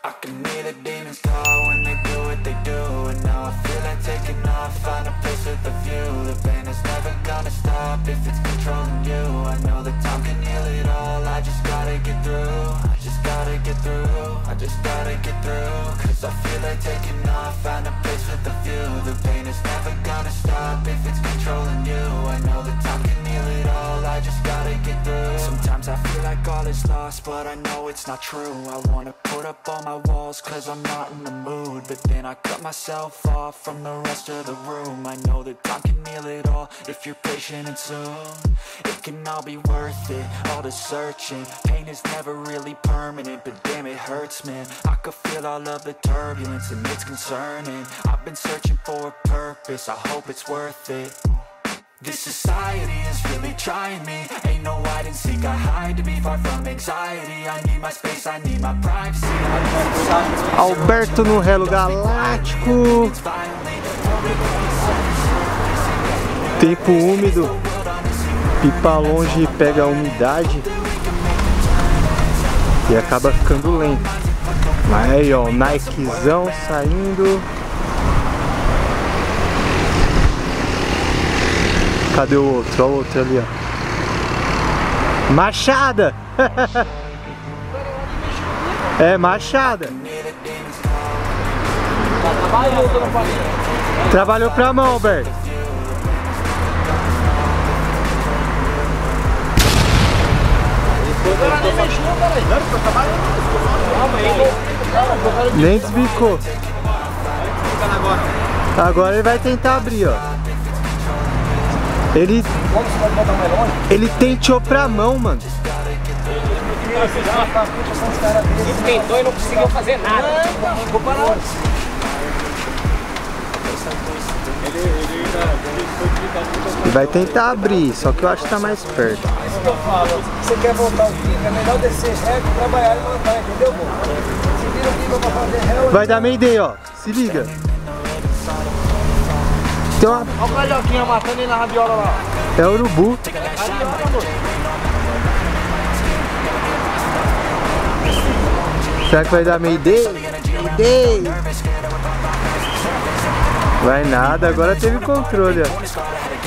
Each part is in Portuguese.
I can hear the demons call when they do what they do. And now I feel like taking off, find a place with a view. The pain is never gonna stop if it's controlling you. I know that time can heal it all, I just gotta get through. I just gotta get through, I just gotta get through. Cause I feel like taking off, find a place with a view. The pain is never gonna stop if it's controlling you. I know that time can heal it all, I just gotta get through. Sometimes I feel like all is lost, but I know it's not true. I wanna put up all my walls cause I'm not in the mood, but then I cut myself off from the rest of the room. I know that time can heal it all if you're patient and soon it can all be worth it, all the searching. Pain is never really permanent, but damn it hurts, man. I could feel all of the turbulence and it's concerning. I've been searching for a purpose, I hope it's worth it. This society is really trying me. Ain't no hide and seek, I hide to be far from anxiety. I need my space, I need my privacy. Alberto no Relo Galáctico. Tempo úmido. Pipa longe pega a umidade e acaba ficando lento. Mas aí ó, o Nikezão saindo. Cadê o outro? Olha o outro ali, ó. Machada! É, machada. Trabalhou pra mão, Alberto. Nem desbicou. Agora ele vai tentar abrir, ó. Ele tenteou pra mão, mano. Esquentou e não conseguiu fazer nada. Ele vai tentar abrir, só que eu acho que tá mais perto. É isso que eu falo. Se você quer voltar o pico, é melhor descer reto, trabalhar e levantar, entendeu, bom? Se vira o pico pra fazer réu. Vai dar Mayday, ó. Se liga. Tem uma... Olha o carioquinha matando ele na rabiola lá. É urubu. Será que vai dar Mayday? Mayday! Vai nada, agora teve controle, ó.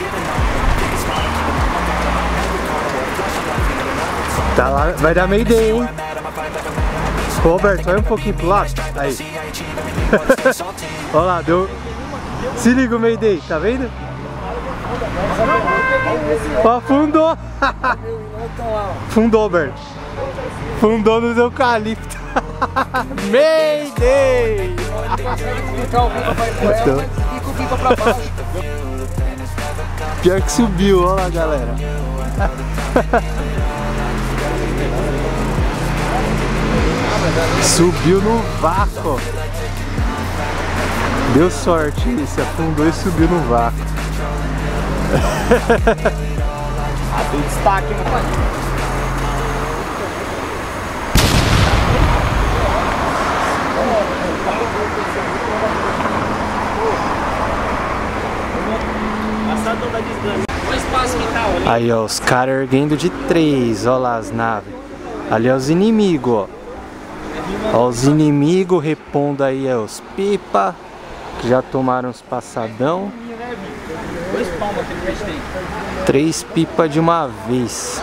Tá lá, vai dar Mayday, hein? Roberto, vai um pouquinho pro lado. Aí. Olha lá, deu. Se liga o Mayday, tá vendo? Ó, afundou! Fundou, Alberto. Fundou nos eucaliptos. Mayday! Pior que subiu, olha lá, galera. Subiu no vácuo. Deu sorte, se afundou e subiu no vácuo. Deu destaque, né? Aí ó, os caras erguendo de 3, ó lá as naves. Ali é os inimigos, ó. Ó os inimigos repondo aí, ó, os pipa que já tomaram os passadão. 3 pipas de uma vez.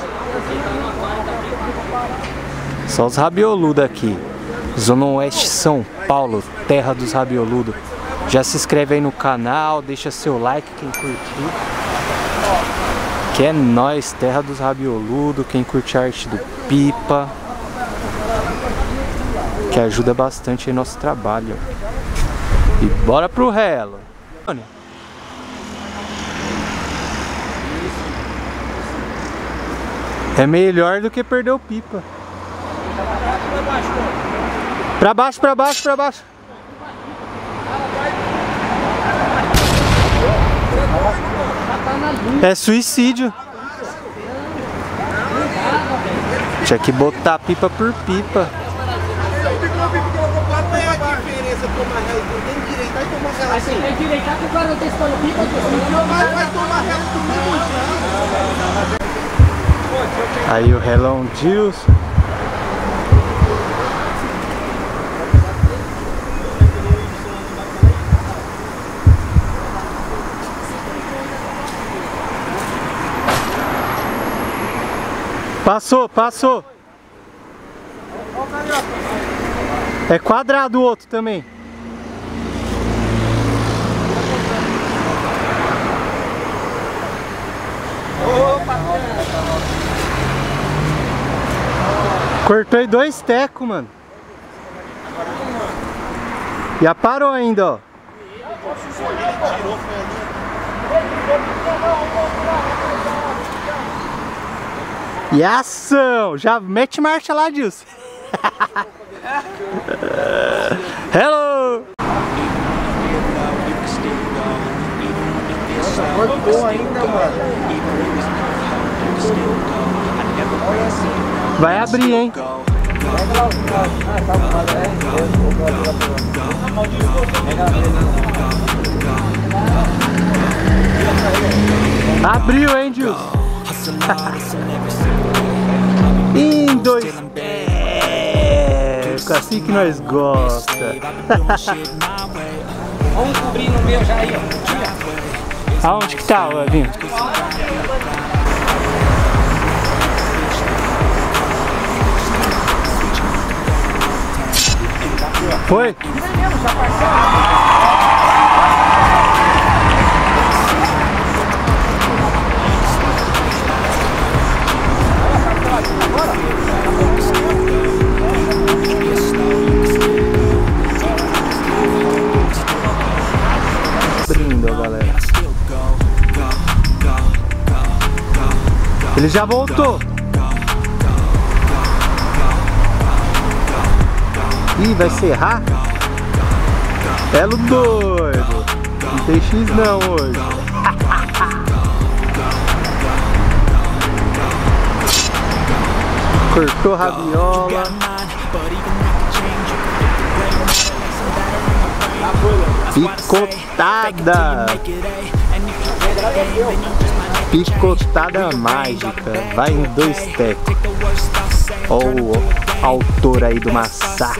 Só os rabioludos aqui. Zona Oeste São Paulo, terra dos rabioludos. Já se inscreve aí no canal, deixa seu like quem curtir. Que é nóis, terra dos rabioludos, quem curte a arte do pipa. Que ajuda bastante aí nosso trabalho. E bora pro relo. É melhor do que perder o pipa. Pra baixo, pra baixo, pra baixo. É suicídio. Tinha que botar pipa por pipa. Aí o relão Dilson. Passou, passou. É quadrado o outro também. Cortou em 2 tecos, mano. E parou ainda, ó. E ação! Já mete marcha lá, Dilson. Hello! Cortou ainda, mano. Vai abrir, hein? Abriu, hein, Dilson? Em 2 tecos, assim que nós gosta. Vamos cobrir no meu já aí, ó. Aonde que tá, Evinho? Foi? Abrindo, galera. Ele já voltou. Ih, vai serrar? Belo doido. Não tem X não hoje. Cortou a rabiola. Picotada. Picotada mágica. Vai em 2 tecos. Olha o autor aí do massacre.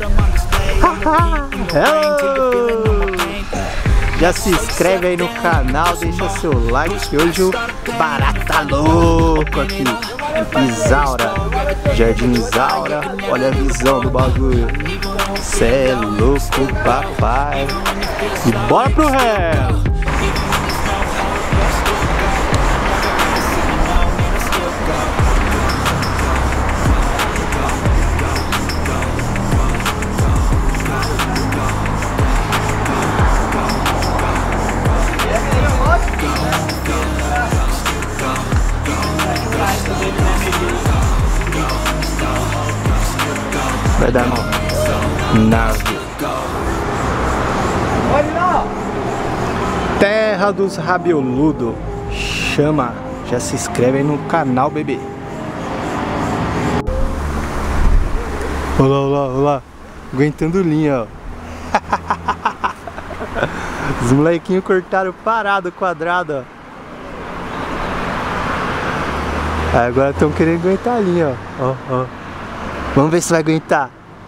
Hello! Já se inscreve aí no canal, deixa seu like que hoje o barato tá louco aqui. Isaura, Jardim Isaura, olha a visão do bagulho. Cê é louco, papai. E bora pro resto. Vai dar não. Nave. Terra dos Rabioludo. Chama. Já se inscreve aí no canal, bebê. Olha lá, olha lá, olha lá. Aguentando linha, ó. Os molequinhos cortaram parado o quadrado, ó. Agora estão querendo aguentar a linha, ó. Ó, ó. Vamos ver se vai aguentar.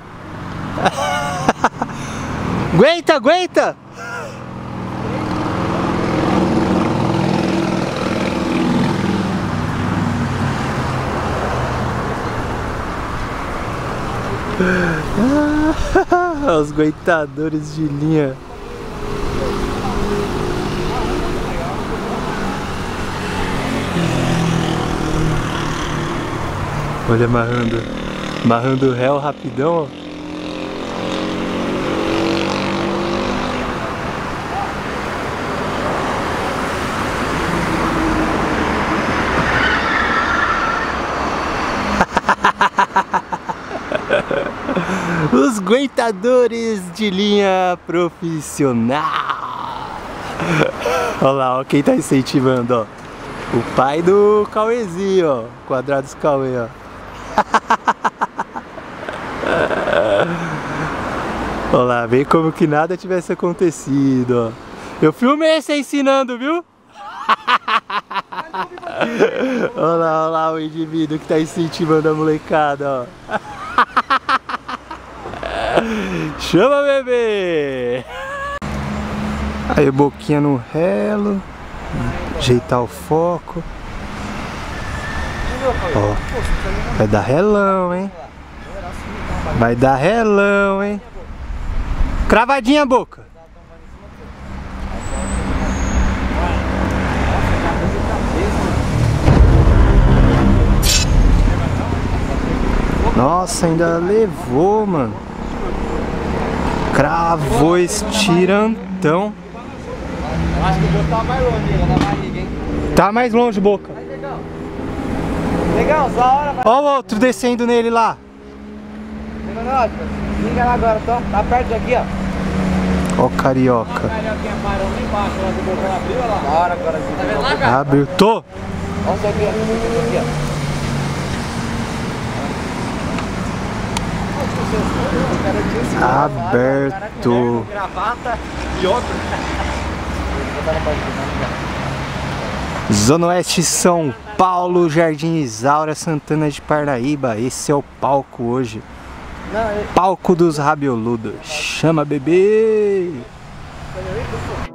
Aguenta, aguenta! Os aguentadores de linha. Olha, amarrando o réu rapidão, ó. Os aguentadores de linha profissional. Olha lá, ó, quem tá incentivando, ó. O pai do Cauêzinho, ó. Quadrados Cauê, ó. Olha lá, vem como que nada tivesse acontecido, ó. Eu filmei você ensinando, viu? Olha lá o indivíduo que tá incentivando a molecada, ó. Chama, bebê! Aí, boquinha no relo. Ajeitar o foco. Ó, vai dar relão, hein? Vai dar relão, hein? Cravadinha a boca. Nossa, ainda levou, mano. Cravou esse tirantão. Acho que o boto tá mais longe, na barriga, hein? Tá mais longe, boca. Legal. Legal, só a hora vai. Ó o outro descendo nele lá. Liga lá agora, tá perto daqui, ó. Ó o carioca. A carioquinha parou lá embaixo, lá do botão abriu, olha lá. Da hora agora, tá vendo lá, cara? Abriu. Tô. Olha isso aqui, ó. Aqui, ó. Aberto. Gravata e outro. Zona Oeste, São Paulo, Jardim Isaura, Santana de Parnaíba. Esse é o palco hoje. Palco dos Rabioludos. Chama, bebê!